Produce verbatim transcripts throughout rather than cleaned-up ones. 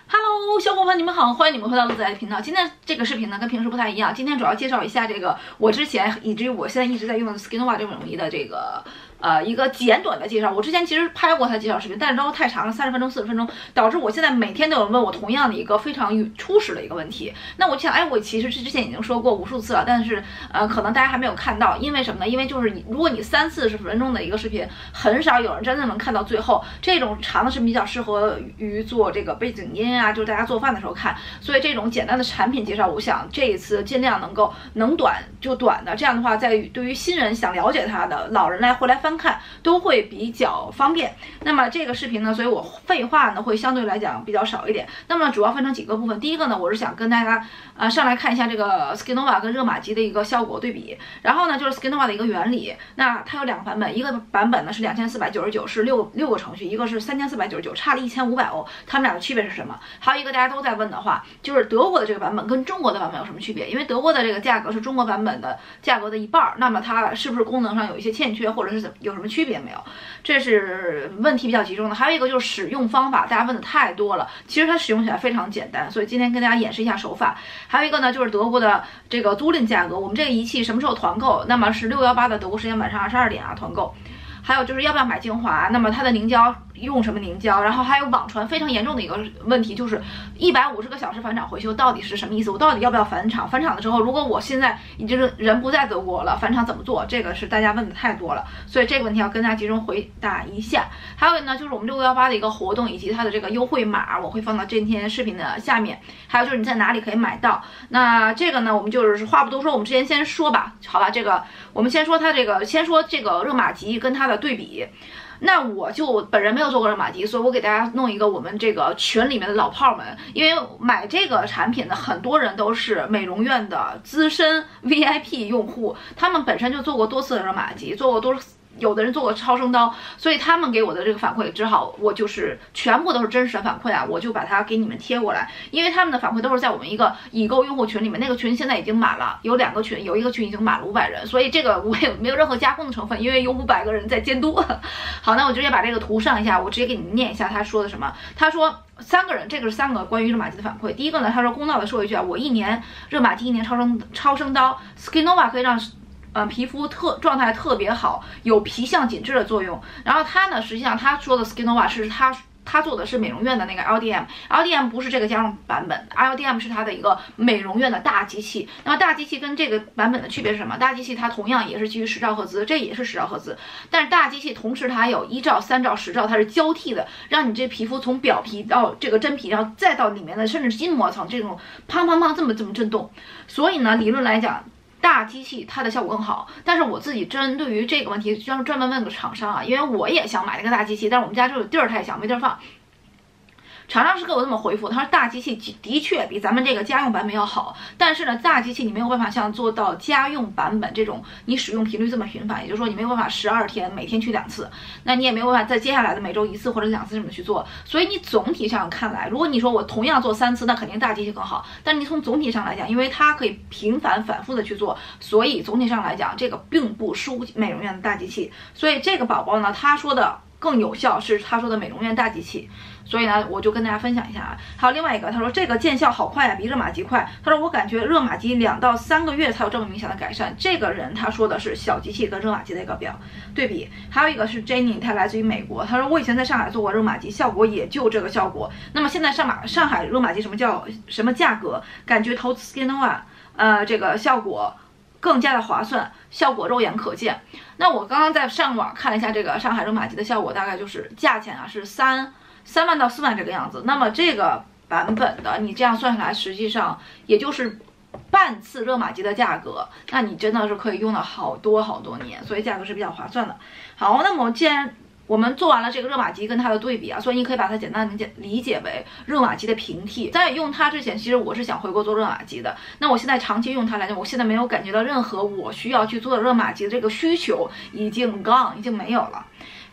Hello， 小伙伴，你们好，欢迎你们回到乐子爱的频道。今天这个视频呢，跟平时不太一样。今天主要介绍一下这个我之前以至于我现在一直在用的 Skinova 这种仪的这个呃一个简短的介绍。我之前其实拍过它介绍视频，但是都太长了，三十分钟、四十分钟，导致我现在每天都有人问我同样的一个非常初始的一个问题。那我就想，哎，我其实之前已经说过无数次了，但是呃，可能大家还没有看到，因为什么呢？因为就是你，如果你三四十分钟的一个视频，很少有人真的能看到最后。这种长的视频比较适合于做这个背景音啊，就是大家做饭的时候看。所以这种简单的产品介绍，我想这一次尽量能够能短就短的，这样的话，在对于新人想了解它的老人来回来翻看都会比较方便。那么这个视频呢，所以我废话呢会相对来讲比较少一点。那么主要分成几个部分，第一个呢，我是想跟大家呃上来看一下这个 Skinova 跟热玛吉的一个效果对比，然后呢就是 Skinova 的一个原理。那它有两个版本，一个版本呢是两千四百九十九，是六六个程序，一个是三千四百九十九，差了一千五百欧，它们俩的区别是什么？还有一个大家都在问的话，就是德国的这个版本跟中国的版本有什么区别？因为德国的这个价格是中国版本的价格的一半，那么它是不是功能上有一些欠缺，或者是有什么区别没有？这是问题比较集中的。还有一个就是使用方法，大家问的太多了，其实它使用起来非常简单，所以今天跟大家演示一下手法。还有一个呢，就是德国的这个租赁价格，我们这个仪器什么时候团购？那么是六幺八的德国时间晚上二十二点啊团购。还有就是要不要买精华，那么它的凝胶用什么凝胶，然后还有网传非常严重的一个问题，就是一百五十个小时返厂回修到底是什么意思？我到底要不要返厂？返厂的时候，如果我现在已经人不在德国了，返厂怎么做？这个是大家问的太多了，所以这个问题要跟大家集中回答一下。还有呢，就是我们六幺八的一个活动以及它的这个优惠码，我会放到今天视频的下面。还有就是你在哪里可以买到？那这个呢，我们就是话不多说，我们之前先说吧，好吧？这个我们先说它这个，先说这个热玛吉跟它的对比。那我就本人没有做过热玛吉，所以我给大家弄一个我们这个群里面的老炮们，因为买这个产品的很多人都是美容院的资深 V I P 用户，他们本身就做过多次的热玛吉，做过多有的人做过超声刀，所以他们给我的这个反馈，只好我就是全部都是真实的反馈啊，我就把它给你们贴过来，因为他们的反馈都是在我们一个已购用户群里面，那个群现在已经满了，有两个群，有一个群已经满了五百人，所以这个我也没有任何加工的成分，因为有五百个人在监督。好，那我直接把这个图上一下，我直接给你们念一下他说的什么。他说三个人，这个是三个关于热玛吉的反馈。第一个呢，他说公道的说一句啊，我一年热玛吉一年超声超声刀 Skinova 可以让呃，皮肤特状态特别好，有皮相紧致的作用。然后它呢，实际上他说的 Skinova 是他他做的是美容院的那个 L D M，L D M 不是这个家用版本 ，L D M 是它的一个美容院的大机器。那么大机器跟这个版本的区别是什么？大机器它同样也是基于十兆赫兹，这也是十兆赫兹，但是大机器同时它有一兆、三兆、十兆，它是交替的，让你这皮肤从表皮到这个真皮，然后再到里面的甚至筋膜层这种砰砰砰这么这么震动。所以呢，理论来讲，大机器它的效果更好，但是我自己针对于这个问题，专专门问个厂商啊，因为我也想买那个大机器，但是我们家这有地儿太小，没地儿放。厂商是给我这么回复，他说大机器的确比咱们这个家用版本要好，但是呢，大机器你没有办法像做到家用版本这种，你使用频率这么频繁，也就是说你没有办法十二天每天去两次，那你也没有办法在接下来的每周一次或者两次这么去做，所以你总体上看来，如果你说我同样做三次，那肯定大机器更好，但是你从总体上来讲，因为它可以频繁反复的去做，所以总体上来讲，这个并不输美容院的大机器，所以这个宝宝呢，他说的更有效是他说的美容院大机器，所以呢，我就跟大家分享一下啊。还有另外一个，他说这个见效好快啊，比热玛吉快。他说我感觉热玛吉两到三个月才有这么明显的改善。这个人他说的是小机器跟热玛吉的一个表对比。还有一个是 Jenny， 他来自于美国，他说我以前在上海做过热玛吉，效果也就这个效果。那么现在上马上海热玛吉什么叫什么价格？感觉投资 Skinova， 呃，这个效果更加的划算，效果肉眼可见。那我刚刚在上网看了一下这个上海热玛吉的效果，大概就是价钱啊是三三万到四万这个样子。那么这个版本的你这样算下来，实际上也就是半次热玛吉的价格，那你真的是可以用了好多好多年，所以价格是比较划算的。好，那么既然我们做完了这个热玛吉跟它的对比啊，所以你可以把它简单理解理解为热玛吉的平替。在用它之前，其实我是想回国做热玛吉的。那我现在长期用它来讲，我现在没有感觉到任何我需要去做热玛吉的这个需求，已经 gone， 已经没有了。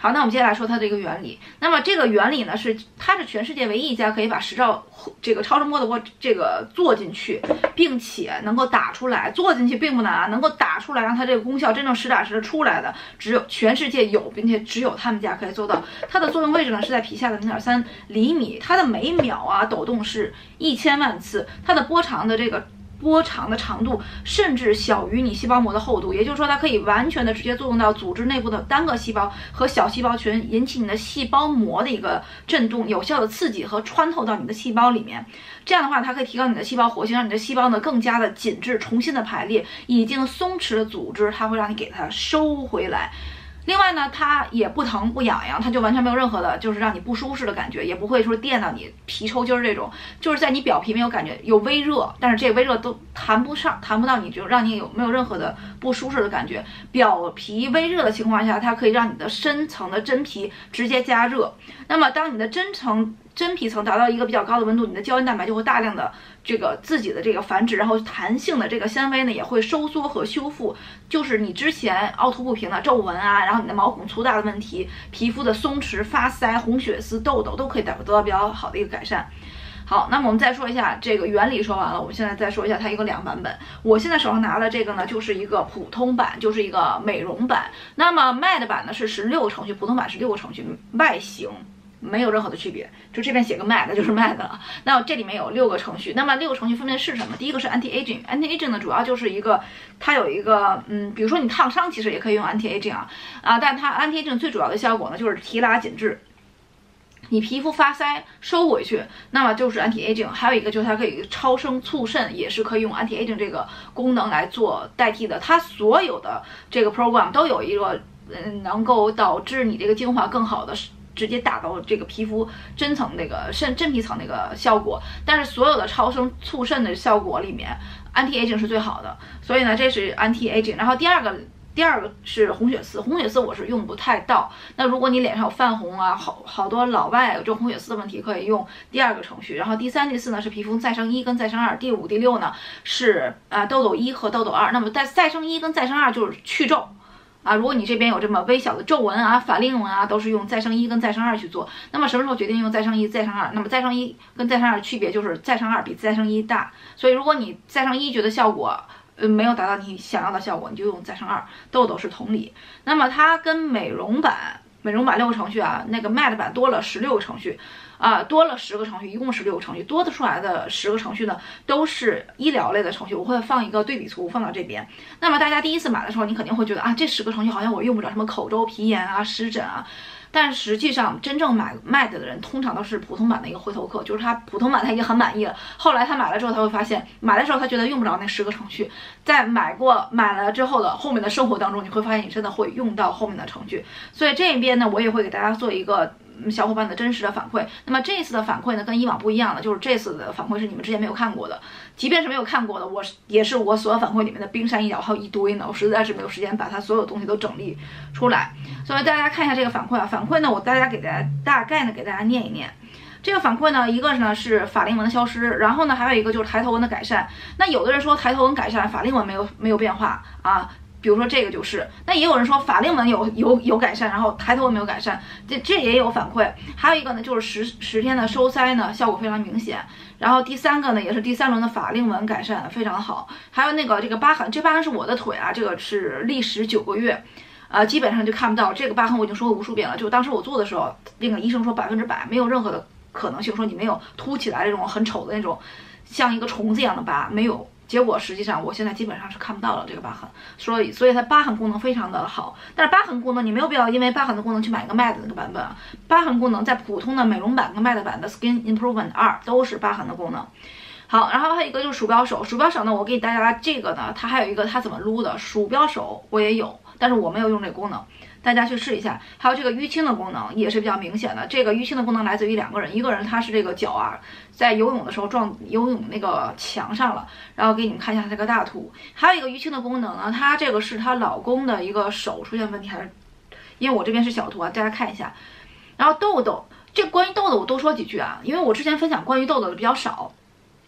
好，那我们接下来说它的一个原理。那么这个原理呢，是它是全世界唯一一家可以把十兆这个超声波的波这个做进去，并且能够打出来。做进去并不难啊，能够打出来，让它这个功效真正实打实的出来的，只有全世界有，并且只有他们家可以做到。它的作用位置呢是在皮下的零点三厘米，它的每秒啊抖动是一千万次，它的波长的这个。波长的长度甚至小于你细胞膜的厚度，也就是说它可以完全的直接作用到组织内部的单个细胞和小细胞群，引起你的细胞膜的一个震动，有效的刺激和穿透到你的细胞里面。这样的话，它可以提高你的细胞活性，让你的细胞呢更加的紧致，重新的排列已经松弛的组织，它会让你给它收回来。另外呢，它也不疼不痒痒，它就完全没有任何的，就是让你不舒适的感觉，也不会说电到你皮抽筋儿这种，就是在你表皮没有感觉，有微热，但是这个微热都谈不上，谈不到你就让你有没有任何的不舒适的感觉。表皮微热的情况下，它可以让你的深层的真皮直接加热。那么当你的真层真皮层达到一个比较高的温度，你的胶原蛋白就会大量的这个自己的这个繁殖，然后弹性的这个纤维呢也会收缩和修复，就是你之前凹凸不平的皱纹啊，然后你的毛孔粗大的问题，皮肤的松弛、发腮、红血丝、痘痘都可以得得到比较好的一个改善。好，那么我们再说一下这个原理，说完了，我们现在再说一下它一个两版本。我现在手上拿的这个呢，就是一个普通版，就是一个美容版。那么 M A D 版呢是十六个程序，普通版是六个程序，外形没有任何的区别，就这边写个 M A D 就是 M A D 了。那这里面有六个程序，那么六个程序分别是什么？第一个是 Anti Aging，Anti Aging 呢主要就是一个，它有一个嗯，比如说你烫伤，其实也可以用 Anti Aging 啊啊，但它 Anti Aging 最主要的效果呢就是提拉紧致。你皮肤发腮收回去，那么就是 anti aging。还有一个就是它可以超声促渗，也是可以用 anti aging 这个功能来做代替的。它所有的这个 program 都有一个嗯，能够导致你这个精华更好的直接打到这个皮肤真层那个真真皮层那个效果。但是所有的超声促渗的效果里面 anti aging 是最好的，所以呢这是 anti aging。然后第二个。第二个是红血丝，红血丝我是用不太到。那如果你脸上有泛红啊，好好多老外有这种红血丝的问题，可以用第二个程序。然后第三、第四呢是皮肤再生一跟再生二，第五、第六呢是啊、呃、痘痘一和痘痘二。那么在再生一跟再生二就是去皱。啊，如果你这边有这么微小的皱纹啊、法令纹啊，都是用再生一跟再生二去做。那么什么时候决定用再生一、再生二？那么再生一跟再生二的区别就是再生二比再生一大。所以如果你再生一觉得效果呃，没有达到你想要的效果，你就用再生二。痘痘是同理。那么它跟美容版，美容版六个程序啊，那个 M A D 版多了十六个程序，啊、呃，多了十个程序，一共十六个程序。多的出来的十个程序呢，都是医疗类的程序。我会放一个对比图放到这边。那么大家第一次买的时候，你肯定会觉得啊，这十个程序好像我用不着，什么口周皮炎啊、湿疹啊。但实际上，真正买 M A D 的人通常都是普通版的一个回头客，就是他普通版他已经很满意了，后来他买了之后，他会发现买的时候他觉得用不着那十个程序，在买过买了之后的后面的生活当中，你会发现你真的会用到后面的程序。所以这边呢，我也会给大家做一个小伙伴的真实的反馈。那么这次的反馈呢，跟以往不一样的，就是这次的反馈是你们之前没有看过的，即便是没有看过的，我也是我所有反馈里面的冰山一角，还有一堆呢，我实在是没有时间把它所有东西都整理出来。所以大家看一下这个反馈啊，反馈呢，我大家给大家大概呢给大家念一念。这个反馈呢，一个呢是法令纹的消失，然后呢还有一个就是抬头纹的改善。那有的人说抬头纹改善，法令纹没有没有变化啊。比如说这个就是，那也有人说法令纹有有有改善，然后抬头纹没有改善，这这也有反馈。还有一个呢，就是十十天的收腮呢，效果非常明显。然后第三个呢，也是第三轮的法令纹改善非常好。还有那个这个疤痕，这疤痕是我的腿啊，这个是历时九个月，呃，基本上就看不到这个疤痕。我已经说过无数遍了，就当时我做的时候，那个医生说百分之百没有任何的可能性说你没有凸起来这种很丑的那种像一个虫子一样的疤，没有。结果实际上我现在基本上是看不到了这个疤痕，所以所以它疤痕功能非常的好。但是疤痕功能你没有必要因为疤痕的功能去买一个 M A D 的那个版本，疤痕功能在普通的美容版跟 M A D 版的 Skin Improvement 二都是疤痕的功能。好，然后还有一个就是鼠标手，鼠标手呢，我给大家这个呢，它还有一个它怎么撸的鼠标手我也有，但是我没有用这个功能。大家去试一下，还有这个淤青的功能也是比较明显的。这个淤青的功能来自于两个人，一个人他是这个脚啊，在游泳的时候撞游泳那个墙上了，然后给你们看一下这个大图。还有一个淤青的功能呢，它这个是她老公的一个手出现问题，还是因为我这边是小图啊，大家看一下。然后痘痘，这关于痘痘我多说几句啊，因为我之前分享关于痘痘的比较少。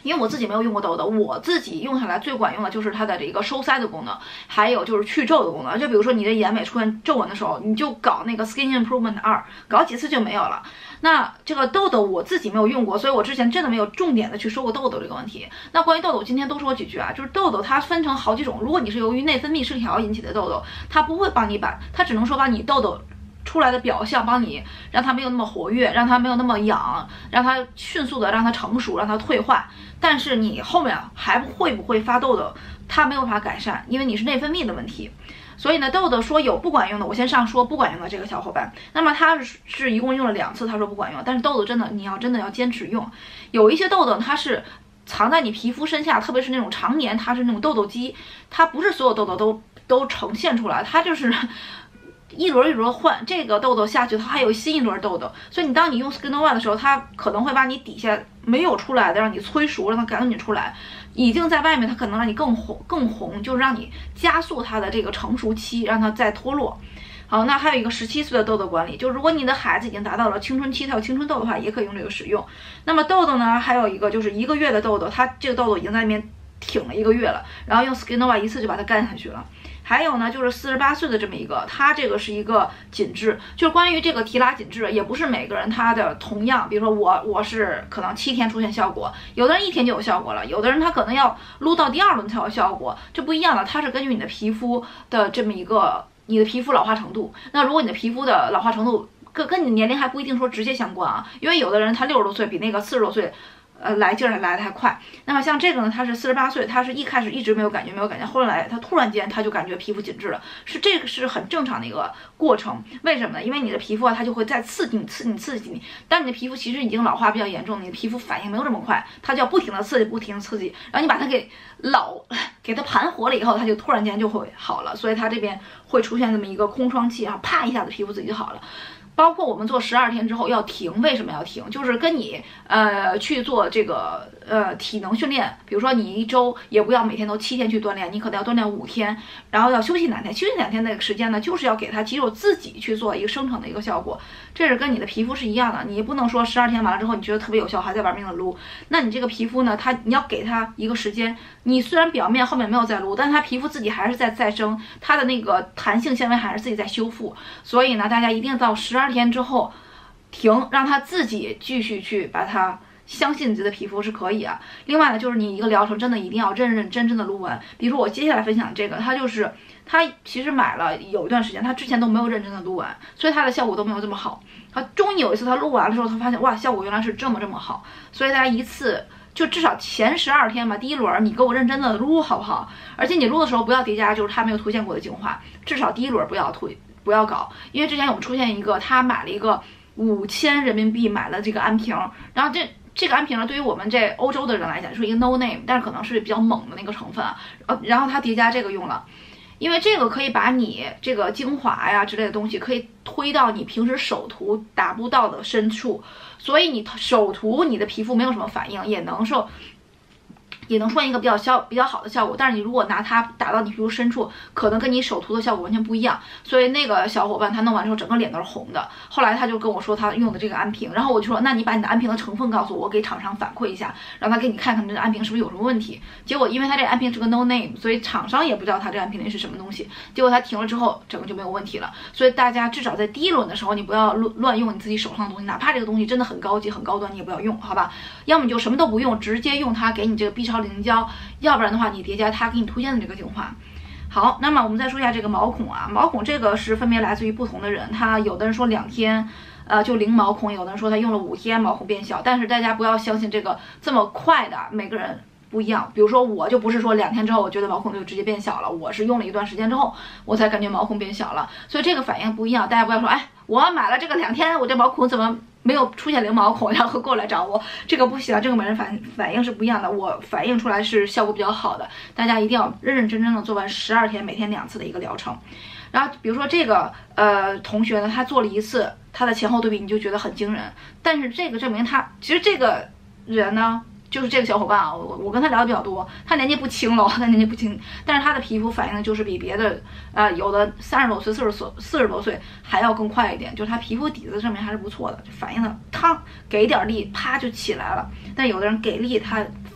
因为我自己没有用过痘痘，我自己用下来最管用的就是它的这个收腮的功能，还有就是去皱的功能。就比如说你的眼尾出现皱纹的时候，你就搞那个 Skin Improvement 二，搞几次就没有了。那这个痘痘我自己没有用过，所以我之前真的没有重点的去说过痘痘这个问题。那关于痘痘，今天多说几句啊，就是痘痘它分成好几种，如果你是由于内分泌失调引起的痘痘，它不会帮你把，它只能说把你痘痘出来的表象帮你让它没有那么活跃，让它没有那么痒，让它迅速的让它成熟，让它退化。但是你后面还会不会发痘痘，它没有办法改善，因为你是内分泌的问题。所以呢，痘痘说有不管用的，我先上说不管用的这个小伙伴，那么他是是一共用了两次，他说不管用。但是痘痘真的你要真的要坚持用，有一些痘痘它是藏在你皮肤深下，特别是那种常年它是那种痘痘肌，它不是所有痘痘都都呈现出来，它就是一轮一轮换，这个痘痘下去，它还有新一轮痘痘。所以你当你用 Skin Nova 的时候，它可能会把你底下没有出来的让你催熟，让它赶紧出来。已经在外面，它可能让你更红更红，就是让你加速它的这个成熟期，让它再脱落。好，那还有一个十七岁的痘痘管理，就是如果你的孩子已经达到了青春期，它有青春痘的话，也可以用这个使用。那么痘痘呢，还有一个就是一个月的痘痘，它这个痘痘已经在那边挺了一个月了，然后用 Skin Nova 一次就把它干下去了。还有呢，就是四十八岁的这么一个，它这个是一个紧致，就是关于这个提拉紧致，也不是每个人他的同样，比如说我我是可能七天出现效果，有的人一天就有效果了，有的人他可能要撸到第二轮才有效果，这不一样的，它是根据你的皮肤的这么一个你的皮肤老化程度。那如果你的皮肤的老化程度跟跟你的年龄还不一定说直接相关啊，因为有的人他六十多岁比那个四十多岁。呃，来劲儿来的还快。那么像这个呢，他是四十八岁，他是一开始一直没有感觉，没有感觉，后来他突然间他就感觉皮肤紧致了，是这个是很正常的一个过程。为什么呢？因为你的皮肤啊，它就会再刺激你，刺激你，刺激你。当你的皮肤其实已经老化比较严重，你的皮肤反应没有这么快，它就要不停的刺激，不停的刺激，然后你把它给老给它盘活了以后，它就突然间就会好了。所以它这边会出现这么一个空窗期，然后啪一下子皮肤自己就好了。包括我们做十二天之后要停，为什么要停？就是跟你呃去做这个呃体能训练，比如说你一周也不要每天都七天去锻炼，你可能要锻炼五天，然后要休息两天。休息两天那个时间呢，就是要给它肌肉自己去做一个生成的一个效果，这是跟你的皮肤是一样的。你不能说十二天完了之后你觉得特别有效，还在玩命的撸，那你这个皮肤呢，它你要给它一个时间。你虽然表面后面没有在撸，但是它皮肤自己还是在再生，它的那个弹性纤维还是自己在修复。所以呢，大家一定到十二天之后停，让它自己继续去把它相信你自己的皮肤是可以啊。另外呢，就是你一个疗程真的一定要认认真真的撸完。比如说我接下来分享这个，它就是他其实买了有一段时间，他之前都没有认真的撸完，所以他的效果都没有这么好。他终于有一次他录完了之后，他发现哇，效果原来是这么这么好。所以大家一次就至少前十二天吧，第一轮你给我认真的撸好不好？而且你撸的时候不要叠加就是他没有推荐过的精华，至少第一轮不要推不要搞。因为之前我们出现一个，他买了一个五千人民币买了这个安瓶，然后这这个安瓶呢，对于我们这欧洲的人来讲是一个 no name， 但是可能是比较猛的那个成分啊，呃，然后他叠加这个用了。因为这个可以把你这个精华呀之类的东西可以推到你平时手涂达不到的深处，所以你手涂你的皮肤没有什么反应，也能受也能出现一个比较效比较好的效果。但是你如果拿它打到你皮肤深处，可能跟你手涂的效果完全不一样。所以那个小伙伴他弄完之后整个脸都是红的，后来他就跟我说他用的这个安瓶，然后我就说那你把你的安瓶的成分告诉我，我给厂商反馈一下，让他给你看看这个安瓶是不是有什么问题。结果因为他这个安瓶是个 no name， 所以厂商也不知道他这个安瓶里是什么东西，结果他停了之后整个就没有问题了。所以大家至少在第一轮的时候，你不要乱乱用你自己手上的东西，哪怕这个东西真的很高级很高端，你也不要用，好吧？要么你就什么都不用，直接用它给你这个 B 超凝胶，要不然的话你叠加它给你推荐的这个精华。好，那么我们再说一下这个毛孔啊，毛孔这个是分别来自于不同的人，他有的人说两天呃就零毛孔，有的人说他用了五天毛孔变小，但是大家不要相信这个这么快的，每个人不一样。比如说我就不是说两天之后我觉得毛孔就直接变小了，我是用了一段时间之后我才感觉毛孔变小了，所以这个反应不一样。大家不要说哎我买了这个两天我这毛孔怎么没有出现零毛孔，然后过来找我，这个不行，这个每人反反应是不一样的，我反映出来是效果比较好的，大家一定要认认真真的做完十二天每天两次的一个疗程。然后比如说这个呃同学呢，他做了一次，他的前后对比你就觉得很惊人，但是这个证明他其实这个人呢，就是这个小伙伴啊，我我跟他聊的比较多，他年纪不轻了，他年纪不轻，但是他的皮肤反应呢，就是比别的，呃，有的三十多岁、四十岁、四十多岁还要更快一点，就是他皮肤底子证明还是不错的，就反应的，汤给点力，啪就起来了。但有的人给力，他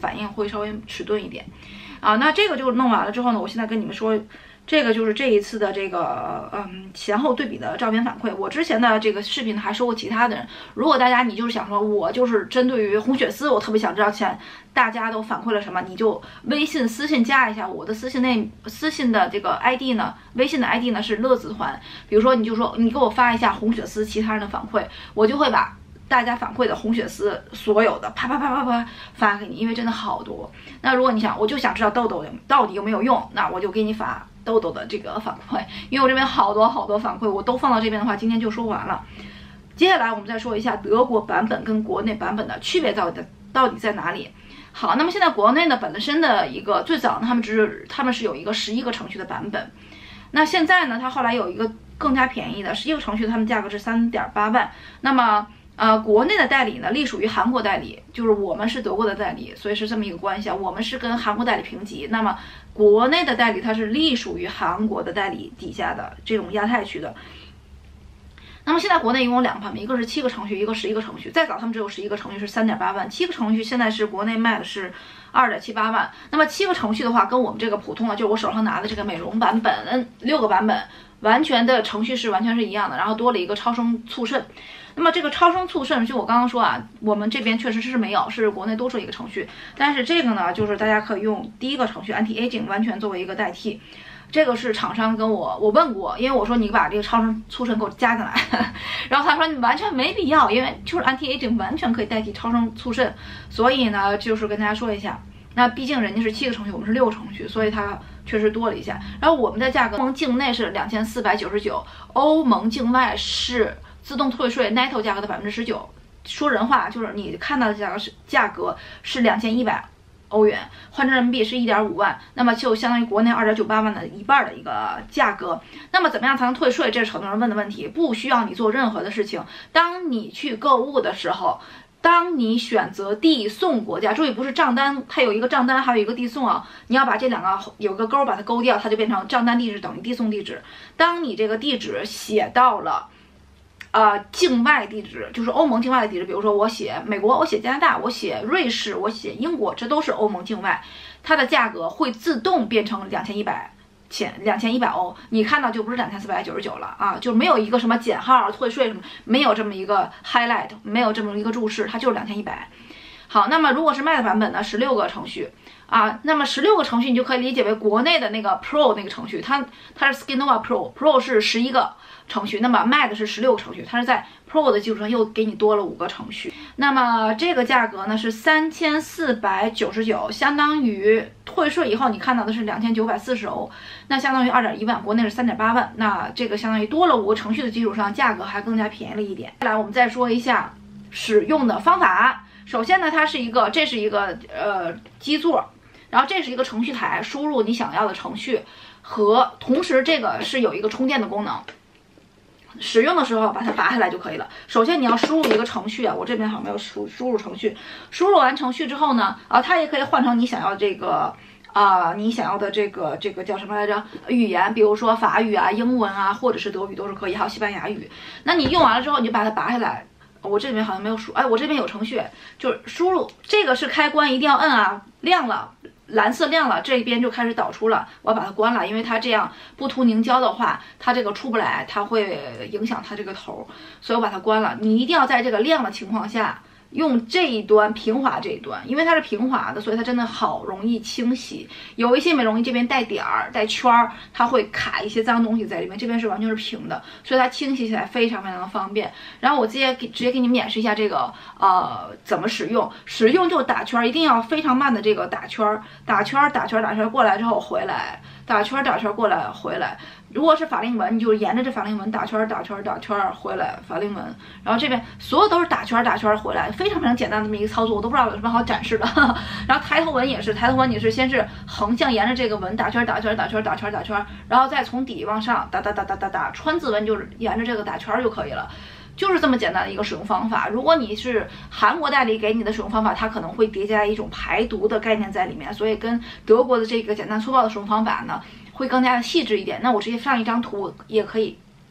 反应会稍微迟钝一点。啊，那这个就弄完了之后呢，我现在跟你们说。这个就是这一次的这个嗯前后对比的照片反馈。我之前的这个视频还收过其他的人，如果大家你就是想说，我就是针对于红血丝，我特别想知道前大家都反馈了什么，你就微信私信加一下我的私信内私信的这个 I D 呢，微信的 I D 呢是乐子团。比如说你就说你给我发一下红血丝其他人的反馈，我就会把大家反馈的红血丝所有的啪啪啪啪啪发给你，因为真的好多。那如果你想我就想知道痘痘到底有没有用，那我就给你发痘痘的这个反馈，因为我这边好多好多反馈，我都放到这边的话，今天就说完了。接下来我们再说一下德国版本跟国内版本的区别到底到底在哪里。好，那么现在国内呢本身的一个最早呢，他们只是他们是有一个十一个程序的版本，那现在呢，它后来有一个更加便宜的十一个程序，他们价格是三点八万。那么呃，国内的代理呢，隶属于韩国代理，就是我们是德国的代理，所以是这么一个关系啊。我们是跟韩国代理平级，那么国内的代理它是隶属于韩国的代理底下的这种亚太区的。那么现在国内一共有两个版本，一个是七个程序，一个十一个程序。再早他们只有十一个程序是三点八万，七个程序现在是国内卖的是二点七八万。那么七个程序的话，跟我们这个普通的，就是我手上拿的这个美容版本六个版本，完全的程序是完全是一样的，然后多了一个超声促渗。那么这个超声促渗，就我刚刚说啊，我们这边确实是没有，是国内多出一个程序。但是这个呢，就是大家可以用第一个程序 anti-aging 完全作为一个代替。这个是厂商跟我我问过，因为我说你把这个超声促渗给我加进来，然后他说你完全没必要，因为就是 anti-aging 完全可以代替超声促渗。所以呢，就是跟大家说一下，那毕竟人家是七个程序，我们是六个程序，所以它确实多了一下。然后我们的价格，欧盟境内是两千四百九十九，欧盟境外是自动退税 netto 价格的百分之十九，说人话就是你看到的价格是价格是两千一百欧元，换成人民币是一点五万，那么就相当于国内二点九八万的一半的一个价格。那么怎么样才能退税？这是很多人问的问题，不需要你做任何的事情。当你去购物的时候，当你选择递送国家，注意不是账单，它有一个账单，还有一个递送啊，你要把这两个有个勾把它勾掉，它就变成账单地址等于递送地址。当你这个地址写到了呃，境外地址就是欧盟境外的地址，比如说我写美国，我写加拿大，我写瑞士，我写英国，这都是欧盟境外，它的价格会自动变成两千一百钱，两千一百欧。你看到就不是两千四百九十九了啊，就没有一个什么减号、退税什么，没有这么一个 highlight， 没有这么一个注释，它就是两千一百。好，那么如果是卖的版本呢，十六个程序啊，那么十六个程序你就可以理解为国内的那个 Pro 那个程序，它它是 Skinova Pro，Pro 是十一个程序，那么卖的是十六个程序，它是在 Pro 的基础上又给你多了五个程序。那么这个价格呢是三千四百九十九，相当于退税以后你看到的是两千九百四十欧，那相当于二点一万，国内是三点八万，那这个相当于多了五个程序的基础上，价格还更加便宜了一点。再来，我们再说一下使用的方法。首先呢，它是一个，这是一个呃基座，然后这是一个程序台，输入你想要的程序，和同时这个是有一个充电的功能。使用的时候把它拔下来就可以了。首先你要输入一个程序啊，我这边好像没有输输入程序。输入完程序之后呢，啊，它也可以换成你想要的这个啊、呃，你想要的这个这个叫什么来着？语言，比如说法语啊、英文啊，或者是德语都是可以，还有西班牙语。那你用完了之后，你就把它拔下来。我这边好像没有输，哎，我这边有程序，就是输入这个是开关，一定要摁啊，亮了，蓝色亮了，这边就开始导出了，我要把它关了，因为它这样不涂凝胶的话，它这个出不来，它会影响它这个头，所以我把它关了。你一定要在这个亮的情况下用这一端平滑这一端，因为它是平滑的，所以它真的好容易清洗。有一些美容仪这边带点儿、带圈儿，它会卡一些脏东西在里面，这边是完全是平的，所以它清洗起来非常非常的方便。然后我直接给直接给你们演示一下这个呃怎么使用，使用就打圈，一定要非常慢的这个打圈，打圈打圈打圈过来之后回来，打圈打圈过来回来。如果是法令纹，你就沿着这法令纹打圈打圈打圈回来法令纹，然后这边所有都是打圈打圈回来，非常非常简单的这么一个操作，我都不知道有什么好展示的。然后抬头纹也是，抬头纹你是先是横向沿着这个纹打圈打圈打圈打圈打圈，然后再从底往上打打打打打打，川字纹就是沿着这个打圈就可以了。就是这么简单的一个使用方法。如果你是韩国代理给你的使用方法，它可能会叠加一种排毒的概念在里面，所以跟德国的这个简单粗暴的使用方法呢，会更加的细致一点。那我直接上一张图也可以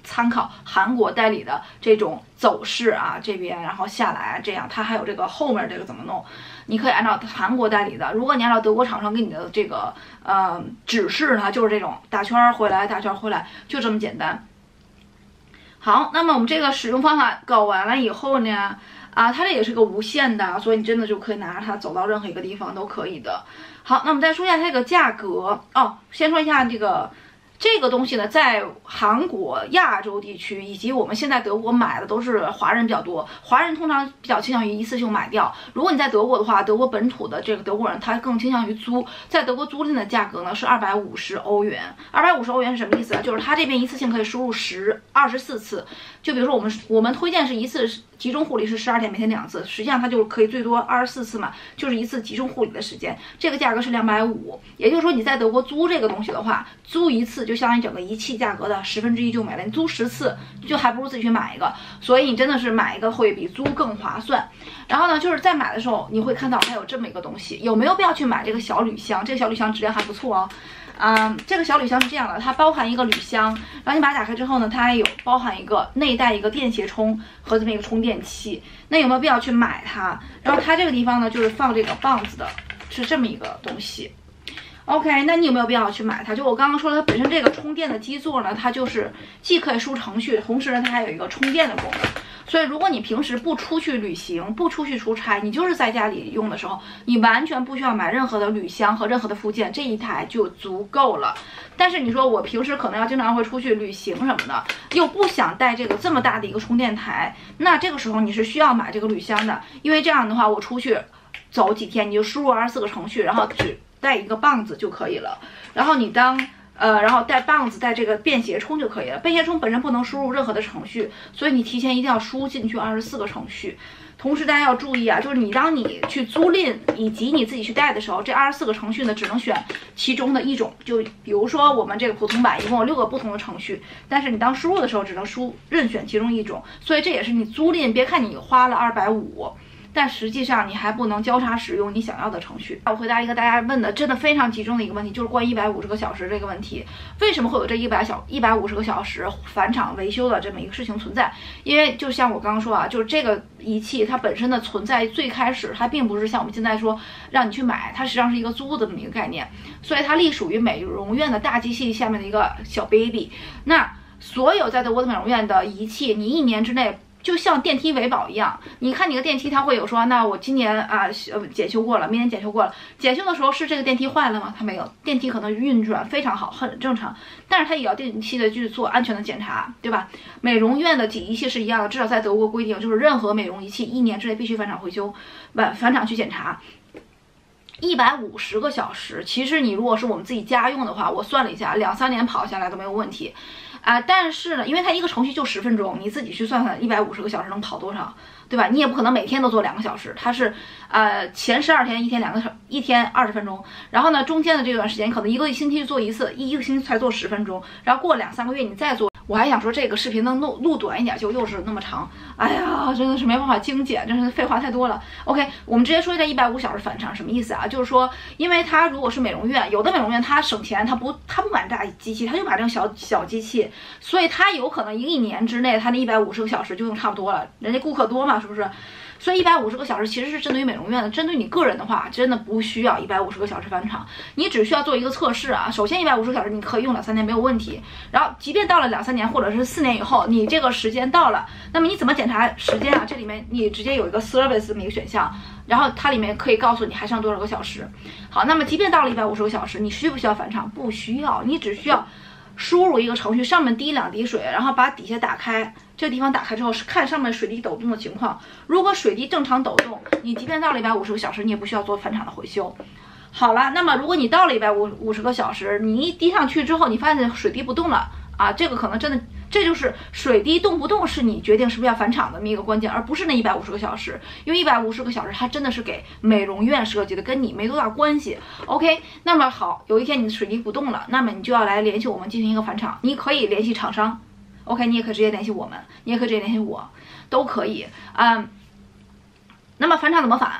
参考韩国代理的这种走势啊，这边然后下来这样，它还有这个后面这个怎么弄，你可以按照韩国代理的。如果你按照德国厂商给你的这个呃指示呢，就是这种打圈回来，打圈回来，就这么简单。好，那么我们这个使用方法搞完了以后呢，啊，它这也是个无线的，所以你真的就可以拿着它走到任何一个地方都可以的。好，那我们再说一下它这个价格哦，先说一下这个。这个东西呢，在韩国、亚洲地区以及我们现在德国买的都是华人比较多，华人通常比较倾向于一次性买掉。如果你在德国的话，德国本土的这个德国人他更倾向于租，在德国租赁的价格呢是二百五十欧元。二百五十欧元是什么意思啊？就是他这边一次性可以输入十二十四次。就比如说我们我们推荐是一次集中护理是十二天，每天两次，实际上它就可以最多二十四次嘛，就是一次集中护理的时间。这个价格是两百五，也就是说你在德国租这个东西的话，租一次就相当于整个仪器价格的十分之一就没了。你租十次就还不如自己去买一个，所以你真的是买一个会比租更划算。然后呢，就是在买的时候你会看到还有这么一个东西，有没有必要去买这个小铝箱？这个小铝箱质量还不错哦。嗯，这个小铝箱是这样的，它包含一个铝箱，然后你把它打开之后呢，它还有包含一个内带一个电鞋充和这么一个充电器。那有没有必要去买它？然后它这个地方呢，就是放这个棒子的，是这么一个东西。OK， 那你有没有必要去买它？就我刚刚说了，它本身这个充电的基座呢，它就是既可以输程序，同时呢它还有一个充电的功能。所以如果你平时不出去旅行，不出去出差，你就是在家里用的时候，你完全不需要买任何的铝箱和任何的附件，这一台就足够了。但是你说我平时可能要经常会出去旅行什么的，又不想带这个这么大的一个充电台，那这个时候你是需要买这个铝箱的，因为这样的话我出去走几天，你就输入二十四个程序，然后只带一个棒子就可以了。然后你当呃，然后带棒子带这个便携充就可以了。便携充本身不能输入任何的程序，所以你提前一定要输进去二十四个程序。同时大家要注意啊，就是你当你去租赁以及你自己去带的时候，这二十四个程序呢只能选其中的一种。就比如说我们这个普通版一共有六个不同的程序，但是你当输入的时候只能输任选其中一种。所以这也是你租赁，别看你花了二百五。但实际上你还不能交叉使用你想要的程序。我回答一个大家问的真的非常集中的一个问题，就是关于一百五十个小时这个问题，为什么会有这一百小一百五十个小时返厂维修的这么一个事情存在？因为就像我刚刚说啊，就是这个仪器它本身的存在最开始它并不是像我们现在说让你去买，它实际上是一个租的这么一个概念，所以它隶属于美容院的大机器下面的一个小 baby。那所有在德国的美容院的仪器，你一年之内就像电梯维保一样，你看你个电梯，它会有说，那我今年啊呃检修过了，明年检修过了，检修的时候是这个电梯坏了吗？它没有，电梯可能运转非常好，很正常，但是它也要定期的去做安全的检查，对吧？美容院的仪器是一样的，至少在德国规定，就是任何美容仪器一年之内必须返厂维修，返返厂去检查。一百五十个小时，其实你如果是我们自己家用的话，我算了一下，两三年跑下来都没有问题。啊、呃，但是呢，因为它一个程序就十分钟，你自己去算算，一百五十个小时能跑多少，对吧？你也不可能每天都做两个小时，它是，呃，前十二天一天两个小，一天二十分钟，然后呢，中间的这段时间可能一个星期做一次，一一个星期才做十分钟，然后过两三个月你再做。我还想说这个视频能录录短一点，就又是那么长，哎呀，真的是没办法精简，真是废话太多了。OK， 我们直接说一下一百五小时返厂什么意思啊？就是说，因为它如果是美容院，有的美容院它省钱，它不它不买大机器，它就买这种小小机器，所以它有可能一年之内它那一百五十个小时就用差不多了，人家顾客多嘛，是不是？所以一百五十个小时其实是针对于美容院的，针对你个人的话，真的不需要一百五十个小时返厂，你只需要做一个测试啊。首先一百五十个小时你可以用两三年没有问题，然后即便到了两三年或者是四年以后，你这个时间到了，那么你怎么检查时间啊？这里面你直接有一个 service 这么一个选项，然后它里面可以告诉你还剩多少个小时。好，那么即便到了一百五十个小时，你需不需要返厂？不需要，你只需要输入一个程序，上面滴两滴水，然后把底下打开，这个地方打开之后是看上面水滴抖动的情况。如果水滴正常抖动，你即便到了一百五十个小时，你也不需要做返厂的回修。好了，那么如果你到了一百五十个小时，你一滴上去之后，你发现水滴不动了啊，这个可能真的，这就是水滴动不动是你决定是不是要返厂的这么一个关键，而不是那一百五十个小时，因为一百五十个小时它真的是给美容院设计的，跟你没多大关系。OK， 那么好，有一天你的水滴不动了，那么你就要来联系我们进行一个返厂，你可以联系厂商 ，OK， 你也可以直接联系我们，你也可以直接联系我，都可以。嗯，那么返厂怎么返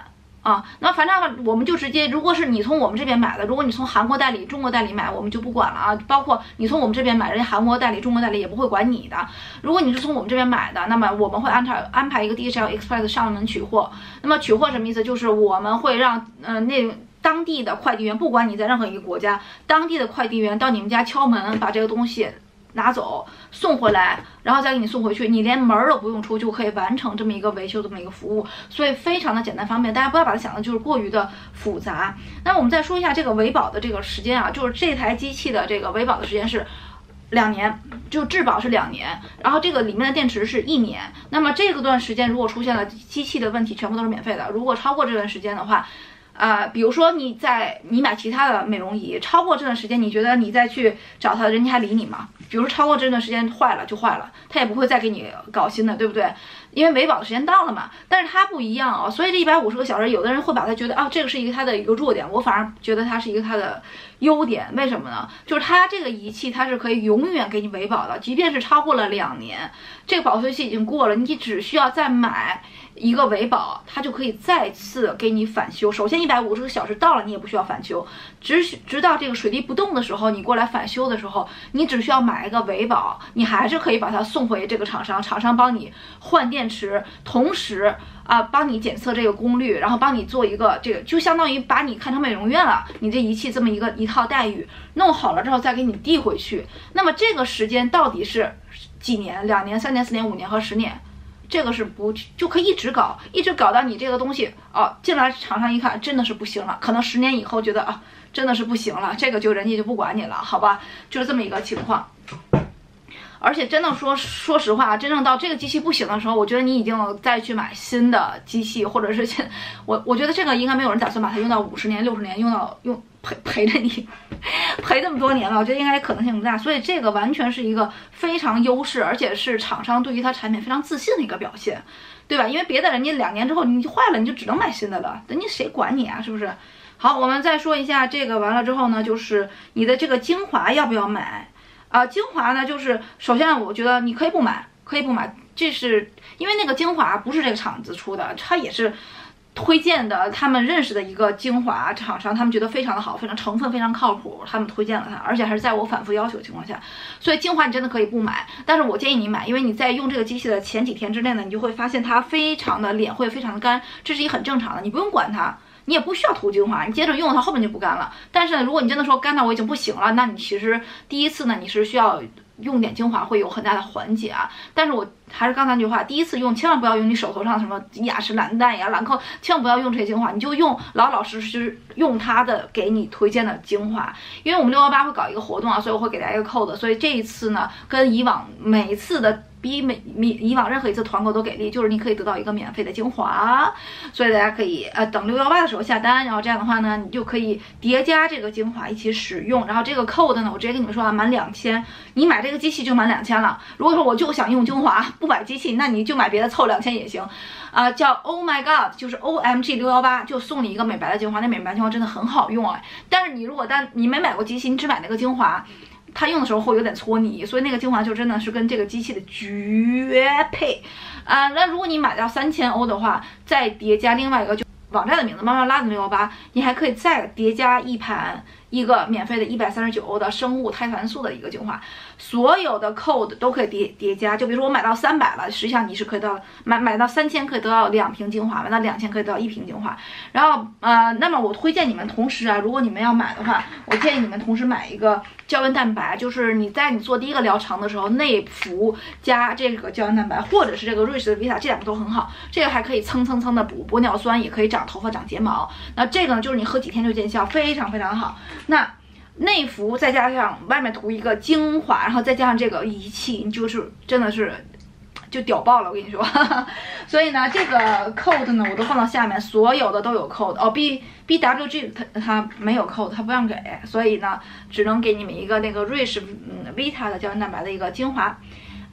啊，那反正我们就直接，如果是你从我们这边买的，如果你从韩国代理、中国代理买，我们就不管了啊。包括你从我们这边买，人家韩国代理、中国代理也不会管你的。如果你是从我们这边买的，那么我们会安排安排一个 D H L Express 上门取货。那么取货什么意思？就是我们会让嗯、呃、那当地的快递员，不管你在任何一个国家，当地的快递员到你们家敲门，把这个东西拿走送回来，然后再给你送回去，你连门都不用出就可以完成这么一个维修这么一个服务，所以非常的简单方便，大家不要把它想的就是过于的复杂。那我们再说一下这个维保的这个时间啊，就是这台机器的这个维保的时间是两年，就质保是两年，然后这个里面的电池是一年。那么这个段时间如果出现了机器的问题，全部都是免费的。如果超过这段时间的话，呃，比如说你在你买其他的美容仪，超过这段时间，你觉得你再去找他，人家还理你吗？比如说超过这段时间坏了就坏了，他也不会再给你搞新的，对不对？因为维保的时间到了嘛。但是它不一样啊、哦，所以这一百五十个小时，有的人会把它觉得啊，这个是一个它的一个弱点，我反而觉得它是一个它的优点。为什么呢？就是它这个仪器它是可以永远给你维保的，即便是超过了两年，这个保修期已经过了，你只需要再买一个维保，它就可以再次给你返修。首先一百五十个小时到了，你也不需要返修，直直到这个水滴不动的时候，你过来返修的时候，你只需要买一个维保，你还是可以把它送回这个厂商，厂商帮你换电池，同时啊帮你检测这个功率，然后帮你做一个这个，就相当于把你看成美容院了，你这仪器这么一个一套待遇弄好了之后再给你递回去。那么这个时间到底是几年？两年、三年、四年、五年和十年？这个是不就可以一直搞，一直搞到你这个东西哦，进来厂商一看真的是不行了，可能十年以后觉得啊真的是不行了，这个就人家就不管你了，好吧？就是这么一个情况。而且真的说说实话，真正到这个机器不行的时候，我觉得你已经再去买新的机器，或者是我我觉得这个应该没有人打算把它用到五十年、六十年，用到用陪陪着你陪这么多年了，我觉得应该可能性不大。所以这个完全是一个非常优势，而且是厂商对于它产品非常自信的一个表现，对吧？因为别的人家两年之后你就坏了，你就只能买新的了，人家谁管你啊，是不是？好，我们再说一下这个完了之后呢，就是你的这个精华要不要买？啊、呃，精华呢，就是首先我觉得你可以不买，可以不买，这是因为那个精华不是这个厂子出的，它也是推荐的，他们认识的一个精华厂商，他们觉得非常的好，非常成分非常靠谱，他们推荐了它，而且还是在我反复要求的情况下，所以精华你真的可以不买，但是我建议你买，因为你在用这个机器的前几天之内呢，你就会发现它非常的脸会非常的干，这是一很正常的，你不用管它。你也不需要涂精华，你接着用它后面就不干了。但是呢，如果你真的说干到我已经不行了，那你其实第一次呢，你是需要用点精华会有很大的缓解啊。但是我还是刚才那句话，第一次用千万不要用你手头上什么雅诗兰黛呀、兰蔻，千万不要用这些精华，你就用老老实实用它的给你推荐的精华。因为我们六一八会搞一个活动啊，所以我会给大家一个 code， 所以这一次呢，跟以往每一次的。比每以往任何一次团购都给力，就是你可以得到一个免费的精华，所以大家可以呃等六一八的时候下单，然后这样的话呢，你就可以叠加这个精华一起使用。然后这个 code 呢，我直接跟你们说啊，满两千，你买这个机器就满两千了。如果说我就想用精华不买机器，那你就买别的凑两千也行。啊、呃，叫 Oh my God， 就是 O M G 六一八就送你一个美白的精华，那美白精华真的很好用啊。但是你如果单你没买过机器，你只买那个精华。它用的时候会有点搓泥，所以那个精华就真的是跟这个机器的绝配啊、呃！那如果你买到三千欧的话，再叠加另外一个就网站的名字妈妈拉的六幺八，你还可以再叠加一盘一个免费的一百三十九欧的生物胎盘素的一个精华，所有的 code 都可以叠叠加。就比如说我买到三百了，实际上你是可以得到买买到三千可以得到两瓶精华，买到两千可以得到一瓶精华。然后呃，那么我推荐你们同时啊，如果你们要买的话，我建议你们同时买一个胶原蛋白，就是你在你做第一个疗程的时候，内服加这个胶原蛋白，或者是这个瑞士的 Vita， 这两个都很好。这个还可以蹭蹭蹭的补玻尿酸，也可以长头发、长睫毛。那这个呢，就是你喝几天就见效，非常非常好。那内服再加上外面涂一个精华，然后再加上这个仪器，你就是真的是就屌爆了，我跟你说。所以呢，这个 code 呢我都放到下面，所有的都有 code 哦。B B W G 它它没有 code， 它不让给，所以呢只能给你们一个那个瑞士嗯 Vita 的胶原蛋白的一个精华。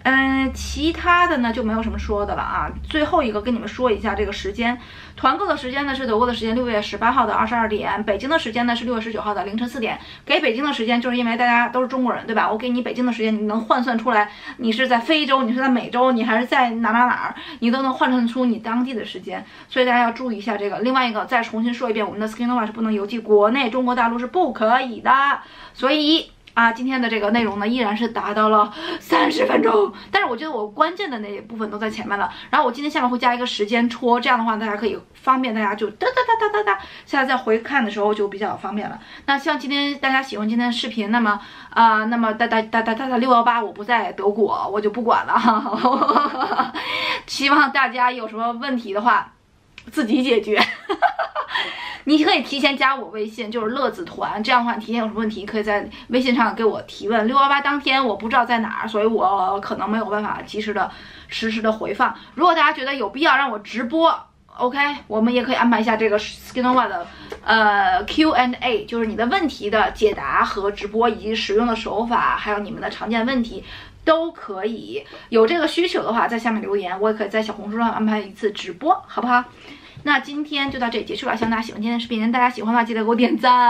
嗯，其他的呢就没有什么说的了啊。最后一个跟你们说一下这个时间，团购的时间呢是德国的时间六月十八号的二十二点，北京的时间呢是六月十九号的凌晨四点。给北京的时间就是因为大家都是中国人，对吧？我给你北京的时间，你能换算出来，你是在非洲，你是在美洲，你还是在哪哪哪儿，你都能换算出你当地的时间，所以大家要注意一下这个。另外一个，再重新说一遍，我们的 Skinova 是不能邮寄国内，中国大陆是不可以的，所以。啊，今天的这个内容呢，依然是达到了三十分钟，但是我觉得我关键的那一部分都在前面了。然后我今天下面会加一个时间戳，这样的话大家可以方便大家就哒哒哒哒哒哒，现在在回看的时候就比较方便了。那希望今天大家喜欢今天的视频，那么啊、呃，那么哒哒哒哒哒哒六幺八我不在德国，我就不管了哈。希望大家有什么问题的话，自己解决。你可以提前加我微信，就是乐子团，这样的话，你提前有什么问题，可以在微信上给我提问。六幺八当天我不知道在哪儿，所以我可能没有办法及时的、实时的回放。如果大家觉得有必要让我直播 ，OK， 我们也可以安排一下这个 Skinova 的呃 Q and A， 就是你的问题的解答和直播，以及使用的手法，还有你们的常见问题。都可以有这个需求的话，在下面留言，我也可以在小红书上安排一次直播，好不好？那今天就到这里结束了，希望大家喜欢今天的视频，大家喜欢的话记得给我点赞。